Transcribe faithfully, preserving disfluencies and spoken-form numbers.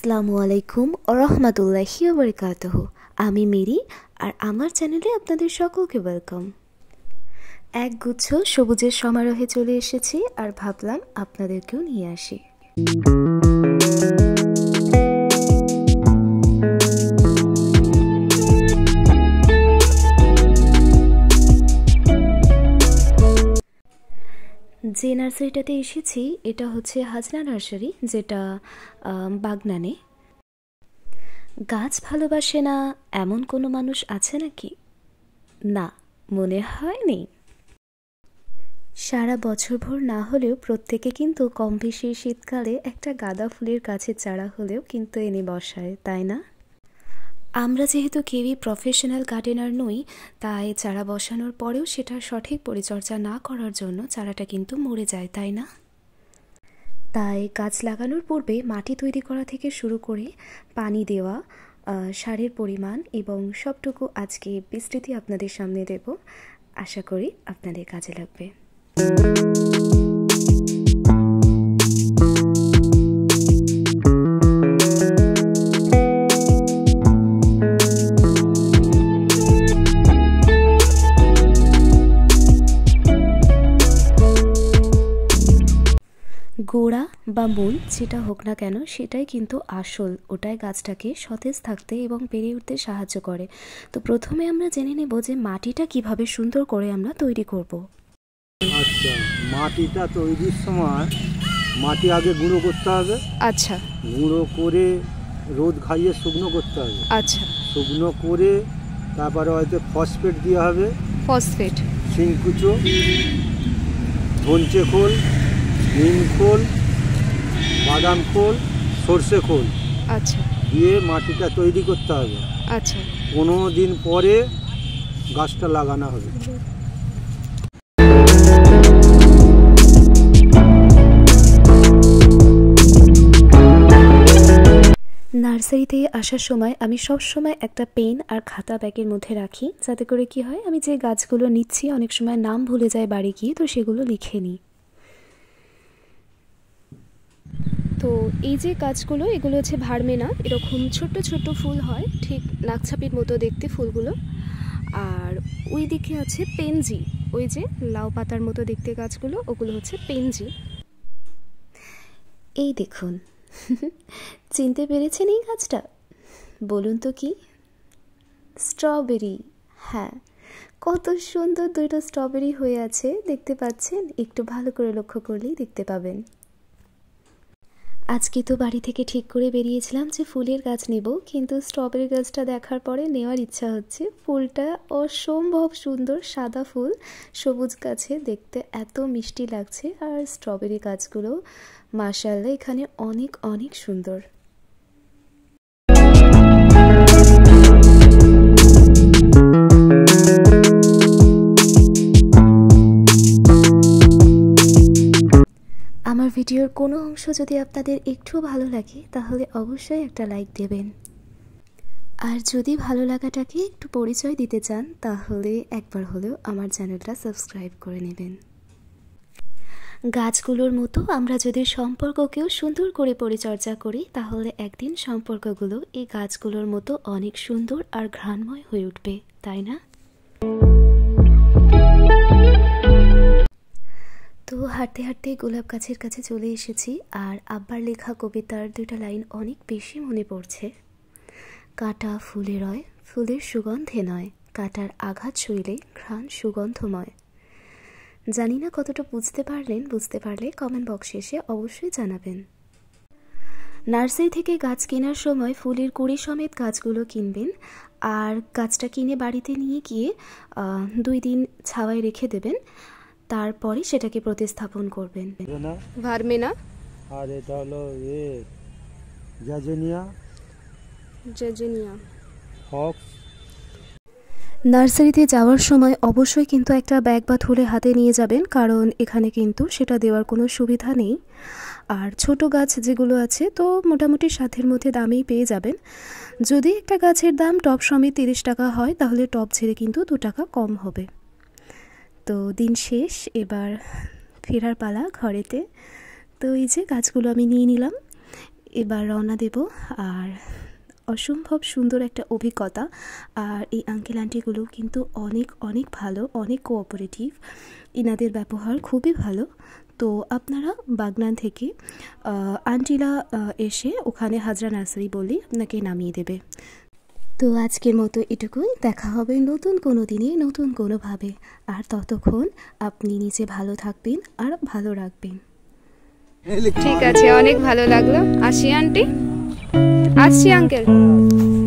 আসসালামু আলাইকুম ওয়া রাহমাতুল্লাহি ওয়া বারাকাতুহু। আমি মেরি আর আমার চ্যানেলে আপনাদের সকলকে ওয়েলকাম। এক গুচ্ছ সবুজের সমারোহে চলে এসেছি আর ভাবলাম আপনাদেরকেও নিয়ে আসি। যে নার্সারিটাতে এসেছি এটা হচ্ছে হাজনা নার্সারি, যেটা বাগনানে। গাছ ভালোবাসে না এমন কোনো মানুষ আছে নাকি? না, মনে হয় নেই। সারা বছরভর না হলেও প্রত্যেকে কিন্তু কম বেশি শীতকালে একটা গাঁদা ফুলের গাছের চারা হলেও কিন্তু এনে বসায়, তাই না? আমরা যেহেতু কেউই প্রফেশনাল গার্ডেনার নই, তাই চারা বসানোর পরেও সেটার সঠিক পরিচর্যা না করার জন্য চারাটা কিন্তু মরে যায়, তাই না? তাই গাছ লাগানোর পূর্বে মাটি তৈরি করা থেকে শুরু করে পানি দেওয়া, সারের পরিমাণ এবং সবটুকু আজকে বিস্তৃতি আপনাদের সামনে দেব। আশা করি আপনাদের কাজে লাগবে। গোড়া বা মূল যেটা হোক না কেন সেটাই কিন্তু আসল, ওটাই গাছটাকে সতেজ থাকতে এবং বেড়ে উঠতে সাহায্য করে। তো প্রথমে আমরা জেনে নেব যে মাটিটা কিভাবে সুন্দর করে আমরা তৈরি করব। আচ্ছা, মাটিটা তৈরির সময় মাটি আগে গুঁড়ো করতে হবে। আচ্ছা, গুঁড়ো করে রোদ খাইয়ে শুকনো করতে হবে। আচ্ছা, শুকনো করে তারপরে হয়তো ফসফেট দেওয়া হবে। ফসফেট, শিংকুচো, ধনচে খোল, নিম খোল, বাদাম খোল, সর্ষে খোল, আচ্ছা, দিয়ে মাটিটা তৈরি করতে হবে। আচ্ছা, পনেরো দিন পরে গাছটা লাগানো হবে। নার্সারিতে আসার সময় আমি সব সময় একটা পেন আর খাতা ব্যাগের মধ্যে রাখি, যাতে করে কি হয়, আমি যে গাছগুলো নিচ্ছি অনেক সময় নাম ভুলে যায় বাড়ি গিয়ে, তো সেগুলো লিখে নিই। তো এই যে গাছগুলো, এগুলো হচ্ছে ভার্মেনা, এরকম ছোট্ট ছোট্ট ফুল হয়, ঠিক নাকছাপির মতো দেখতে ফুলগুলো। আর ওই দিকে আছে পেনজি, ওই যে লাউ পাতার মতো দেখতে গাছগুলো, ওগুলো হচ্ছে পেনজি। এই দেখুন, চিনতে পেরেছেন এই গাছটা? বলুন তো কি? স্ট্রবেরি। হ্যাঁ, কত সুন্দর দুটো স্ট্রবেরি হয়ে আছে, দেখতে পাচ্ছেন? একটু ভালো করে লক্ষ্য করলেই দেখতে পাবেন। আজকে তো বাড়ি থেকে ঠিক করে বেরিয়েছিলাম যে ফুলের গাছ নেব, কিন্তু স্ট্রবেরি গাছটা দেখার পরে নেওয়ার ইচ্ছা হচ্ছে। ফুলটা অসম্ভব সুন্দর, সাদা ফুল, সবুজ গাছে দেখতে এত মিষ্টি লাগছে। আর স্ট্রবেরি গাছগুলো মাশাআল্লাহ এখানে অনেক অনেক সুন্দর। আমার ভিডিওর কোনো অংশ যদি আপনাদের একটু ভালো লাগে তাহলে অবশ্যই একটা লাইক দেবেন। আর যদি ভালো লাগাটাকে একটু পরিচয় দিতে চান তাহলে একবার হলেও আমার চ্যানেলটা সাবস্ক্রাইব করে নেবেন। গাছগুলোর মতো আমরা যদি সম্পর্ককেও সুন্দর করে পরিচর্যা করি তাহলে একদিন সম্পর্কগুলো এই গাছগুলোর মতো অনেক সুন্দর আর ঘ্রাণময় হয়ে উঠবে, তাই না? তো হাঁটতে হাঁটতে গোলাপ গাছের কাছে চলে এসেছি আর আব্বার লেখা কবিতার দুটা লাইন অনেক বেশি মনে পড়ছে। কাঁটা ফুলে রয়, ফুলের সুগন্ধে নয়, কাঁটার আঘাত সইলে ঘ্রাণ সুগন্ধময়। জানি না কতটা বুঝতে পারলেন, বুঝতে পারলে কমেন্ট বক্সে এসে অবশ্যই জানাবেন। নার্সারি থেকে গাছ কেনার সময় ফুলের কুড়ি সমেত গাছগুলো কিনবেন, আর গাছটা কিনে বাড়িতে নিয়ে গিয়ে দুই দিন ছাওয়ায় রেখে দেবেন, তারপরে সেটাকে প্রতিস্থাপন করবেন। ভার্মেনা, আর এটা হলো এ জাজেনিয়া, জাজেনিয়া ফক্স। নার্সারিতে যাওয়ার সময় অবশ্যই কিন্তু একটা ব্যাগ বা থলে হাতে নিয়ে যাবেন, কারণ এখানে কিন্তু সেটা দেওয়ার কোনো সুবিধা নেই। আর ছোট গাছ যেগুলো আছে তো মোটামুটি সাধ্যের মধ্যে দামেই পেয়ে যাবেন। যদি একটা গাছের দাম টব সমেত তিরিশ টাকা হয় তাহলে টব ছেড়ে কিন্তু দু টাকা কম হবে। তো দিন শেষ, এবার ফেরার পালা ঘরেতে। তো এই যে গাছগুলো আমি নিয়ে নিলাম, এবার রওনা দেব। আর অসম্ভব সুন্দর একটা অভিজ্ঞতা। আর এই আঙ্কেল আন্টিগুলো কিন্তু অনেক অনেক ভালো, অনেক কোঅপারেটিভ, ইনাদের ব্যবহার খুবই ভালো। তো আপনারা বাগনান থেকে আন্টিলা এসে ওখানে হাজরা নার্সারি বলেই আপনাকে নামিয়ে দেবে। তো আজকের মতো এটুকুই, দেখা হবে নতুন কোনো দিনে নতুন কোনোভাবে। আর ততক্ষণ আপনি নিজে ভালো থাকবেন আর ভালো রাখবেন। ঠিক আছে, অনেক ভালো লাগলো। আসি আন্টি, আসছি আঙ্কেল।